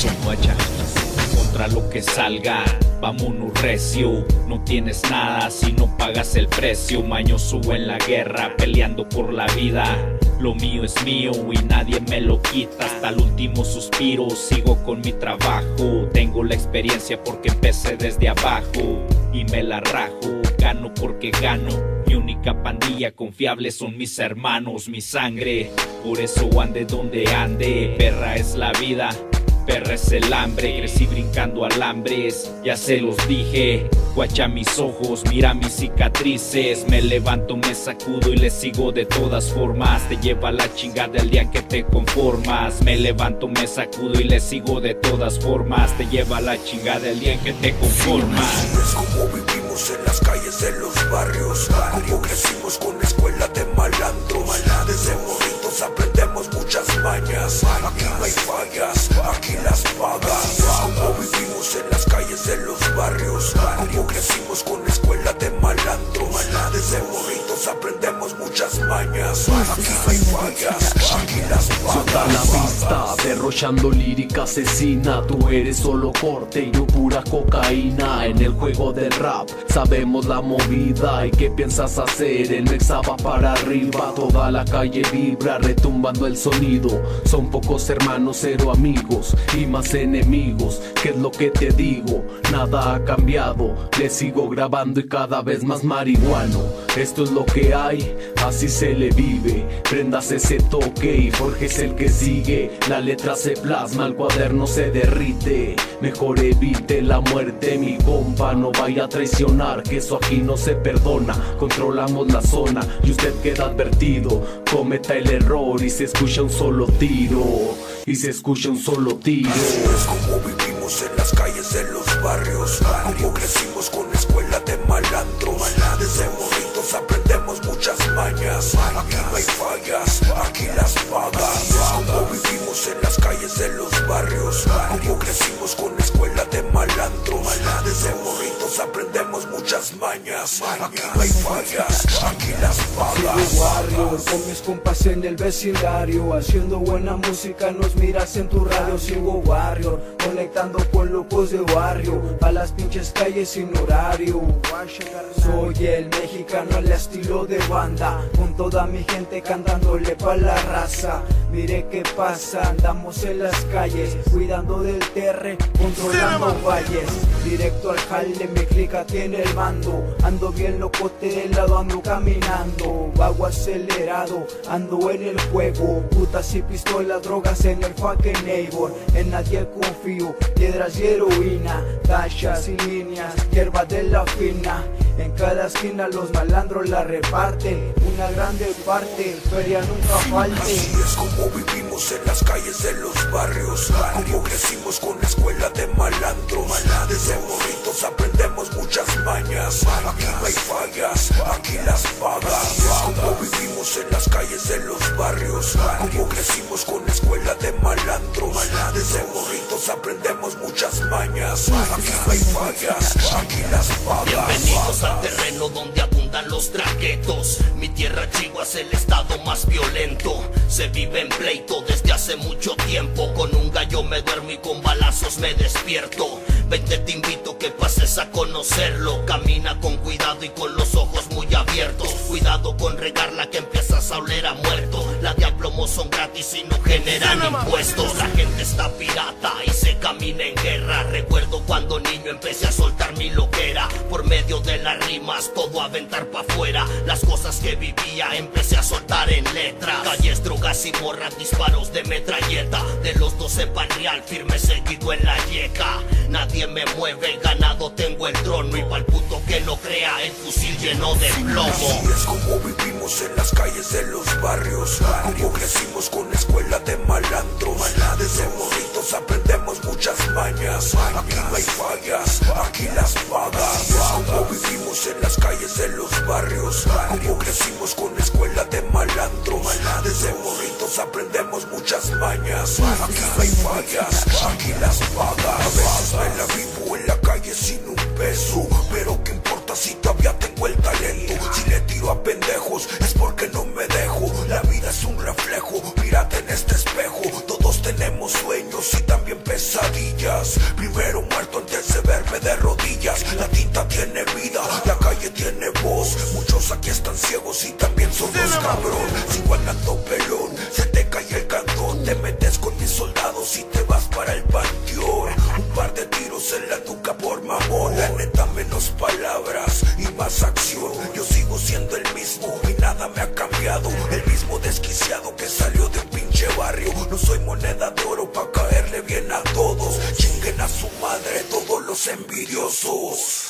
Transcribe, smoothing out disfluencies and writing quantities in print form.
Guacha, contra lo que salga, vámonos recio. No tienes nada si no pagas el precio. Mañoso en la guerra, peleando por la vida. Lo mío es mío y nadie me lo quita. Hasta el último suspiro, sigo con mi trabajo. Tengo la experiencia porque empecé desde abajo y me la rajo. Gano porque gano. Mi única pandilla confiable son mis hermanos, mi sangre. Por eso ande donde ande. Perra es la vida, perra es el hambre. Crecí brincando alambres, ya se los dije. Guacha mis ojos, mira mis cicatrices. Me levanto, me sacudo y le sigo de todas formas. Te lleva la chingada el día que te conformas. Me levanto, me sacudo y le sigo de todas formas. Te lleva la chingada el día en que te conformas. Es como vivimos en las calles de los barrios, como crecimos con escuela de malandros. Desde morritos aprendemos muchas mañas. Aquí no hay fallas, aquí las pagas. Es como vivimos en las calles de los barrios, como crecimos con escuela de malandros. Desde morritos aprendemos muchas mañas. Aquí no hay fallas, aquí las Suelta la vista, derrochando lírica asesina. Tú eres solo corte y yo pura cocaína. En el juego del rap sabemos la movida. ¿Y qué piensas hacer? El Mexa va para arriba. Toda la calle vibra, retumbando el sonido. Son pocos hermanos, cero amigos y más enemigos. ¿Qué es lo que te digo? Nada ha cambiado. Le sigo grabando y cada vez más marihuano. Esto es lo que hay, así se le vive. Prendas ese toque y forjes el que sigue. La letra se plasma, el cuaderno se derrite. Mejor evite la muerte, mi compa. No vaya a traicionar, que eso aquí no se perdona. Controlamos la zona y usted queda advertido. Cometa el error y se escucha un solo tiro. Y se escucha un solo tiro. Así es como vivimos en las calles de los barrios, como crecimos con escuela de malandros. Desde morritos aprendemos muchas mañas. Aquí no hay fallas, aquí las pagas. Así es como vivimos en las calles de los barrios, como crecimos con escuela de malandros. Desde morritos aprendemos muchas mañas. Aquí no hay fallas, aquí las pagas. Sigo barrio, con mis compas en el vecindario, haciendo buena música, nos miras en tu radio. Sigo barrio, conectando con locos de barrio, pa' las pinches calles sin horario. Soy el mexicano al estilo de banda, con toda mi gente cantándole pa' la raza. Mire qué pasa, andamos en las calles, cuidando del terre, controlando valles. Directo al jale, mi clica tiene el mando. Ando bien locote de lado, ando caminando. Vago acelerado, ando en el juego. Putas y pistolas, drogas en el fucking neighbor. En nadie confío, piedras y heroína, tachas y líneas, hierba de la fina. En cada esquina los malandros la reparten. Una grande parte, feria nunca falte. Así es como vivimos en las calles de los barrios, como crecimos con escuela de malandros. Desde morritos aprendemos muchas mañas. Aquí no hay fallas, aquí las pagas. Así es como vivimos en las calles de los barrios, como crecimos con escuela de malandros. Desde morritos aprendemos muchas mañas. Aquí no hay fallas, aquí las pagas. Bienvenidos al terreno donde abundan los traquetos. Mi tierra Chihuahua es el estado más violento. Se vive en pleito desde hace mucho tiempo. Con un gallo me duermo y con balazos me despierto. Vente, te invito que pases a conocerlo. Camina con cuidado y con los ojos muy abiertos. Cuidado con regarla que empiezas a oler a muerto. La de a plomo son gratis y no generan impuestos. La gente está pirata y se camina en guerra. Recuerdo cuando niño empecé a soltar mi loquera. Por medio de las rimas todo aventar pa' afuera. Las cosas que vivía empecé a soltar en letras. Calles, drogas y morras, disparos de metralleta. De los 12 pan real, firme seguido en la yeca. Nadie me mueve, ganado tengo el trono. Y pa'l puto que no crea, el fusil lleno de plomo. Así es como vivimos en las calles de los barrios, como crecimos con escuela de malandros. Desde morritos aprendemos muchas mañas. Aquí no hay fallas, aquí las pagas. Así es como vivimos en las calles de los barrios, como crecimos con escuela de malandros. Desde morritos aprendemos muchas mañas. Aquí no hay fallas, aquí las pagas. A veces me la vivo en la calle sin un peso, pero qué importa si todavía tengo el talento. Si le tiro a pendejos es porque no me dejo. La vida es un reflejo, mírate en este espejo. Todos tenemos sueños y también pesadillas. Todos aquí están ciegos y también sordos, cabrón. Sigo andando pelón, se te cae el cantón. Te metes con mis soldados y te vas para el panteón. Un par de tiros en la nuca por mamón. La neta, menos palabras y más acción. Yo sigo siendo el mismo y nada me ha cambiado. El mismo desquiciado que salió de un pinche barrio. No soy moneda de oro pa' caerle bien a todos. Chinguen a su madre todos los envidiosos.